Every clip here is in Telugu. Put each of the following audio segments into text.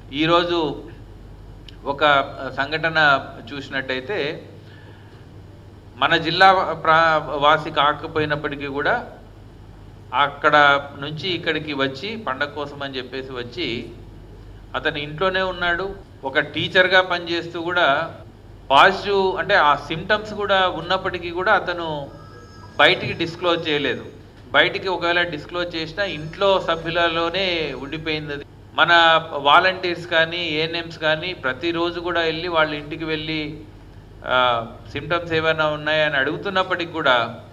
ఈరోజు ఒక సంఘటన చూసినట్టయితే మన జిల్లా వాసి కాకపోయినప్పటికీ కూడా అక్కడ నుంచి ఇక్కడికి వచ్చి పండగ కోసం అని చెప్పేసి వచ్చి అతను ఇంట్లోనే ఉన్నాడు. ఒక టీచర్గా పనిచేస్తూ కూడా పాజిటివ్ అంటే ఆ సిమ్టమ్స్ కూడా ఉన్నప్పటికీ కూడా అతను బయటికి డిస్క్లోజ్ చేయలేదు. బయటికి ఒకవేళ డిస్క్లోజ్ చేసినా ఇంట్లో సభ్యులలోనే ఉండిపోయింది. మన వాలంటీర్స్ కానీ ఏఎన్ఎంస్ కానీ ప్రతిరోజు కూడా వెళ్ళి వాళ్ళ ఇంటికి వెళ్ళి సిమ్టమ్స్ ఏమైనా ఉన్నాయని అడుగుతున్నప్పటికి కూడా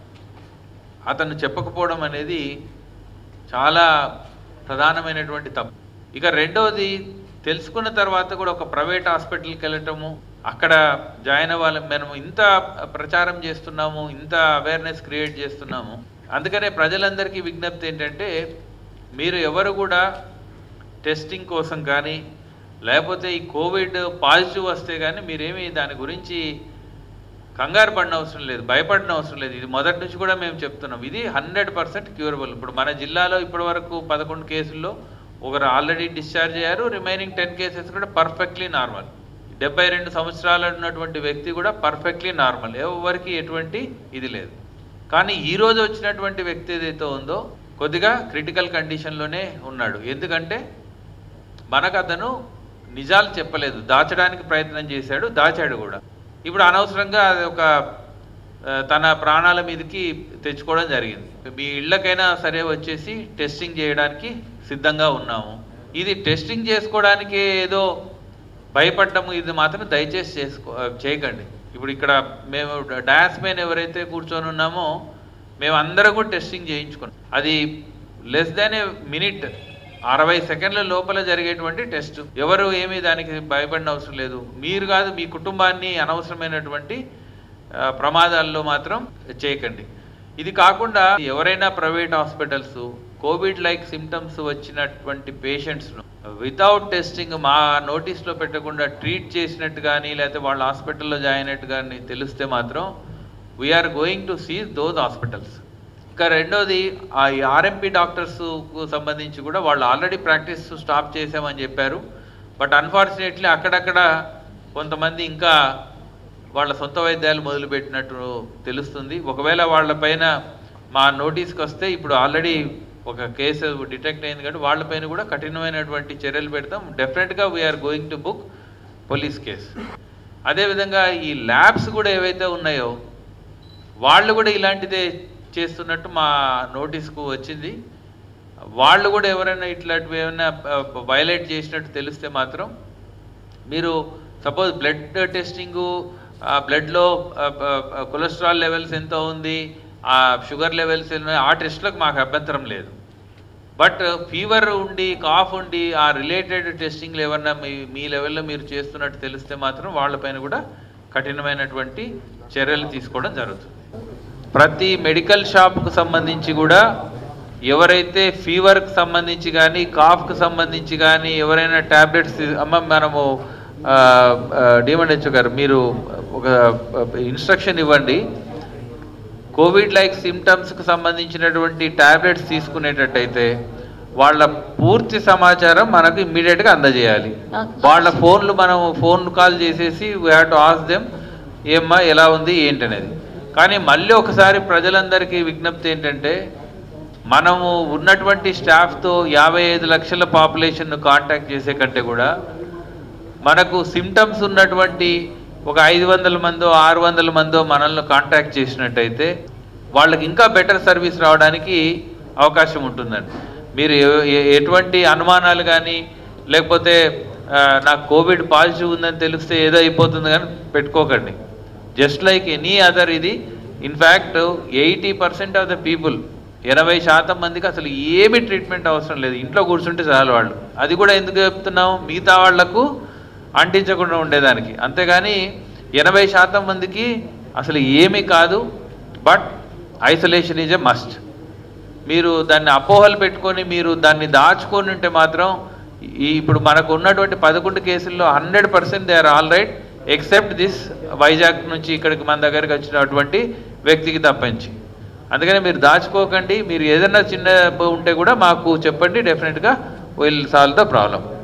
అతను చెప్పకపోవడం అనేది చాలా ప్రధానమైనటువంటి తప్పు. ఇక రెండవది, తెలుసుకున్న తర్వాత కూడా ఒక ప్రైవేట్ హాస్పిటల్కి వెళ్ళటము, అక్కడ జాయిన్ అవ్వాలి. మనం ఇంత ప్రచారం చేస్తున్నాము, ఇంత అవేర్నెస్ క్రియేట్ చేస్తున్నాము. అందుకనే ప్రజలందరికీ విజ్ఞప్తి ఏంటంటే, మీరు ఎవరు కూడా టెస్టింగ్ కోసం కానీ లేకపోతే ఈ కోవిడ్ పాజిటివ్ వస్తే కానీ మీరేమీ దాని గురించి కంగారు పడిన అవసరం లేదు, భయపడిన అవసరం లేదు. ఇది మొదటి నుంచి కూడా మేము చెప్తున్నాం, ఇది 100% క్యూరబుల్. ఇప్పుడు మన జిల్లాలో ఇప్పటి వరకు 11 కేసుల్లో ఒకరు ఆల్రెడీ డిశ్చార్జ్ అయ్యారు. రిమైనింగ్ 10 కేసెస్ కూడా పర్ఫెక్ట్లీ నార్మల్. 72 సంవత్సరాలు ఉన్నటువంటి వ్యక్తి కూడా పర్ఫెక్ట్లీ నార్మల్, ఎవరికి ఎటువంటి ఇది లేదు. కానీ ఈరోజు వచ్చినటువంటి వ్యక్తి ఏదైతే ఉందో కొద్దిగా క్రిటికల్ కండిషన్లోనే ఉన్నాడు. ఎందుకంటే మనకు అతను నిజాలు చెప్పలేదు, దాచడానికి ప్రయత్నం చేశాడు, దాచాడు కూడా. ఇప్పుడు అనవసరంగా అది ఒక తన ప్రాణాల మీదకి తెచ్చుకోవడం జరిగింది. మీ ఇళ్ళకైనా సరే వచ్చేసి టెస్టింగ్ చేయడానికి సిద్ధంగా ఉన్నాము. ఇది టెస్టింగ్ చేసుకోవడానికి ఏదో భయపడ్డము, ఇది మాత్రం దయచేసి చేయకండి. ఇప్పుడు ఇక్కడ మేము డయాస్ పైన ఎవరైతే కూర్చొని ఉన్నామో మేమందరం కూడా టెస్టింగ్ చేయించుకున్నాం. అది లెస్ దాన్ ఏ మినిట్, 60 సెకండ్ల లోపల జరిగేటువంటి టెస్ట్. ఎవరు ఏమీ దానికి భయపడిన అవసరం లేదు. మీరు కాదు, మీ కుటుంబాన్ని అనవసరమైనటువంటి ప్రమాదాల్లో మాత్రం చేయకండి. ఇది కాకుండా ఎవరైనా private hospitals covid like symptoms వచ్చినటువంటి పేషెంట్స్ను వితౌట్ టెస్టింగ్ మా నోటీస్లో పెట్టకుండా ట్రీట్ చేసినట్టు కానీ లేకపోతే వాళ్ళ హాస్పిటల్లో జాయిన్ అయినట్టు కానీ తెలిస్తే మాత్రం we're going to seize those hospitals. ఇంకా రెండోది, ఆ ఆర్ఎంపీ డాక్టర్స్కు సంబంధించి కూడా వాళ్ళు ఆల్రెడీ ప్రాక్టీస్ స్టాప్ చేసామని చెప్పారు. బట్ అన్ఫార్చునేట్లీ అక్కడక్కడ కొంతమంది ఇంకా వాళ్ళ సొంత వైద్యాలు మొదలుపెట్టినట్టు తెలుస్తుంది. ఒకవేళ వాళ్ళపైన మా నోటీస్కి వస్తే ఇప్పుడు ఆల్రెడీ ఒక కేసు డిటెక్ట్ అయింది కాబట్టి వాళ్ళపైన కూడా కఠినమైనటువంటి చర్యలు పెడతాం. డెఫినెట్గా we're going to book police case. అదేవిధంగా ఈ ల్యాబ్స్ కూడా ఏవైతే ఉన్నాయో వాళ్ళు కూడా ఇలాంటిదే చేస్తున్నట్టు మా నోటీస్కు వచ్చింది. వాళ్ళు కూడా ఎవరైనా ఇట్లాంటివి ఏమైనా వైలేట్ చేసినట్టు తెలిస్తే మాత్రం మీరు సపోజ్ బ్లడ్ టెస్టింగు, బ్లడ్లో కొలెస్ట్రాల్ లెవెల్స్ ఎంత ఉంది, ఆ షుగర్ లెవెల్స్ ఆ టెస్ట్లకు మాకు అభ్యంతరం లేదు. బట్ ఫీవర్ ఉండి కాఫ్ ఉండి ఆ రిలేటెడ్ టెస్టింగ్లు ఏమన్నా మీ లెవెల్లో మీరు చేస్తున్నట్టు తెలిస్తే మాత్రం వాళ్ళపైన కూడా కఠినమైనటువంటి చర్యలు తీసుకోవడం జరుగుతుంది. ప్రతి మెడికల్ షాప్కు సంబంధించి కూడా ఎవరైతే ఫీవర్కి సంబంధించి కానీ కాఫ్కి సంబంధించి కానీ ఎవరైనా ట్యాబ్లెట్స్ మనము డిఎంహెచ్ఓ గారు మీరు ఒక ఇన్స్ట్రక్షన్ ఇవ్వండి, కోవిడ్ లైక్ సిమ్టమ్స్కి సంబంధించినటువంటి ట్యాబ్లెట్స్ తీసుకునేటట్టయితే వాళ్ళ పూర్తి సమాచారం మనకు ఇమ్మీడియట్గా అందజేయాలి. వాళ్ళ ఫోన్లు మనం ఫోన్ కాల్ చేసేసి we have to ask them ఏమ్మా ఎలా ఉంది ఏంటనేది. కానీ మళ్ళీ ఒకసారి ప్రజలందరికీ విజ్ఞప్తి ఏంటంటే, మనము ఉన్నటువంటి స్టాఫ్తో 55 లక్షల పాపులేషన్ను కాంటాక్ట్ చేసే కంటే కూడా మనకు సిమ్టమ్స్ ఉన్నటువంటి ఒక 500 మందో 600 మందో మనల్ని కాంటాక్ట్ చేసినట్టయితే వాళ్ళకి ఇంకా బెటర్ సర్వీస్ రావడానికి అవకాశం ఉంటుందండి. మీరు ఎటువంటి అనుమానాలు కానీ లేకపోతే నాకు కోవిడ్ పాజిటివ్ ఉందని తెలిస్తే ఏదో అయిపోతుంది కానీ పెట్టుకోకండి. జస్ట్ లైక్ ఎనీ అదర్ ఇది. ఇన్ఫ్యాక్ట్ 80% ఆఫ్ ద పీపుల్, 80% మందికి అసలు ఏమి ట్రీట్మెంట్ అవసరం లేదు, ఇంట్లో కూర్చుంటే చాలు వాళ్ళు. అది కూడా ఎందుకు చెప్తున్నాం, మిగతా వాళ్లకు అంటించకుండా ఉండేదానికి. అంతేగాని 80% మందికి అసలు ఏమీ కాదు. But isolation is a must. మీరు దాన్ని అపోహలు పెట్టుకొని మీరు దాన్ని దాచుకొని ఉంటే మాత్రం ఇప్పుడు మనకు ఉన్నటువంటి 11 కేసుల్లో 100% they are all right except this Vizag నుంచి ఇక్కడికి మన దగ్గరికి వచ్చినటువంటి వ్యక్తికి తప్పించి. అందుకని మీరు దాచుకోకండి. మీరు ఏదైనా చిన్న ఉంటే కూడా మాకు చెప్పండి, డెఫినెట్గా విల్ సాల్వ్ ద ప్రాబ్లం.